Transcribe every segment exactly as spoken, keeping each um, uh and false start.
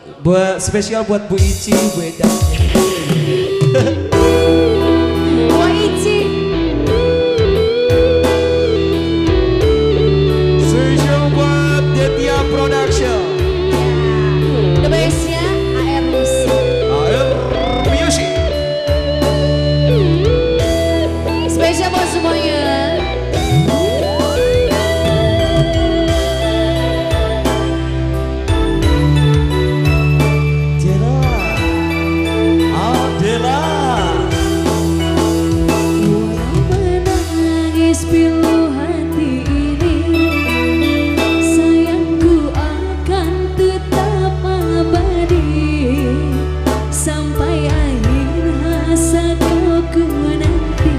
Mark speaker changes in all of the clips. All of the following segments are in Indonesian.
Speaker 1: Buat spesial buat Bu Ici, Bu Eda.
Speaker 2: Bu Ici.
Speaker 1: Spesial buat Detia Production.
Speaker 2: The base-nya A R Music.
Speaker 1: A R Music.
Speaker 2: Spesial buat semuanya. Pilu hati ini, sayangku akan tetap abadi sampai akhir hasaku nanti.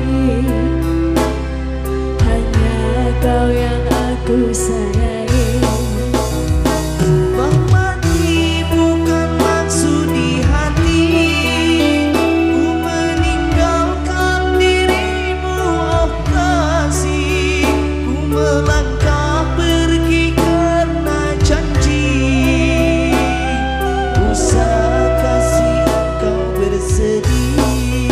Speaker 2: Hanya kau yang aku sayangi.
Speaker 1: Mati bukan maksud di hati, ku meninggalkan dirimu, oh kasih. Ku melangkah pergi karena janji, usah kasih engkau bersedih.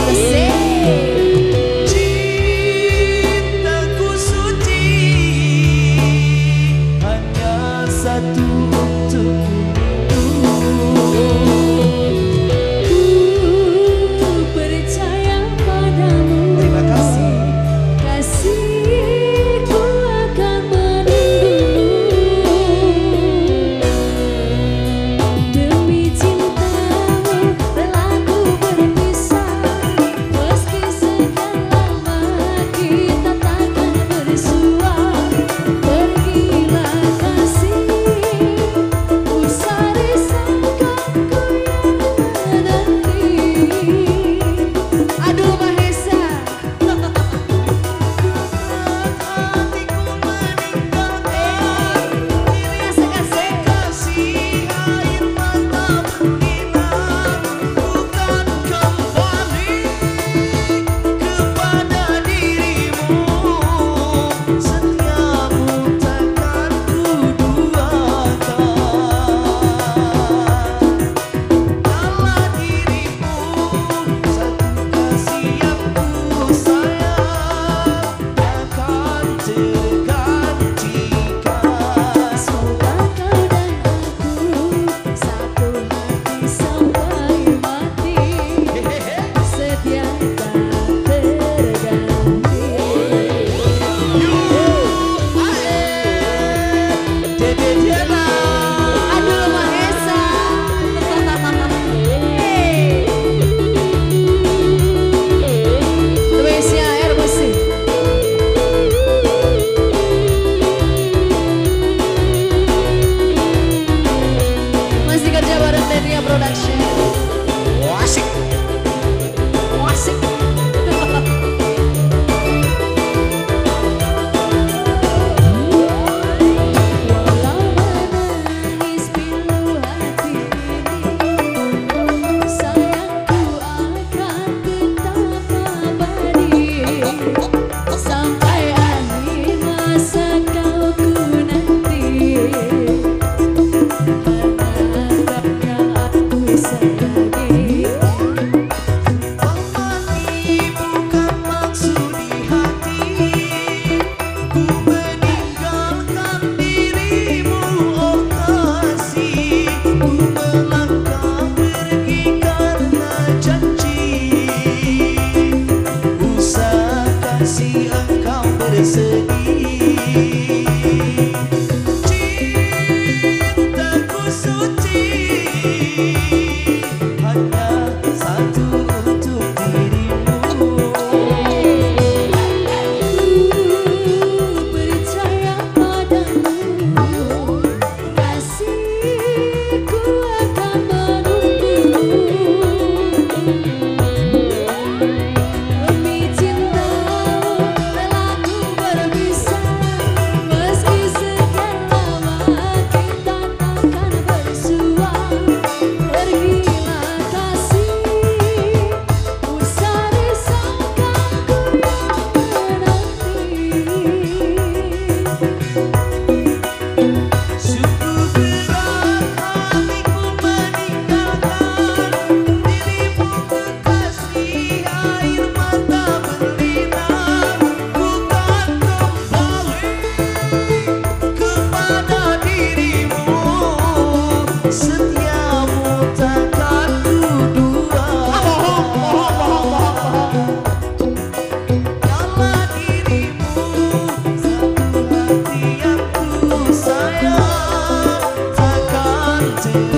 Speaker 1: Cintaku suci, hanya satu untukmu.
Speaker 2: Ku percaya padamu.
Speaker 1: Terima kasih.
Speaker 2: Kasihku akan menunggumu. Demi cintamu rela ku berpisah, meski sekian lama kita takkan bersua. Pergilah kasih, usah risaukanku yang menanti. Aduh Mahesa. Semoga kau dan aku satu hati sampai mati, setia tak terganti. Aduh Mahesa. Tulisnya A R Music. Masih kerja bareng Detia Production.
Speaker 1: Wasik.
Speaker 2: Wasik. Walau menangis pilu hati ini, sayangku akan tetap abadi sampai akhir masa kau ku nanti. Hanya kau yang aku sayangi.
Speaker 1: Mati bukan maksud di hati, ku meninggalkan dirimu, oh kasih. Ku melangkah pergi karena janji, usah kasih engkau bersedih. Cintaku suci,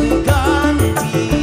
Speaker 1: ganti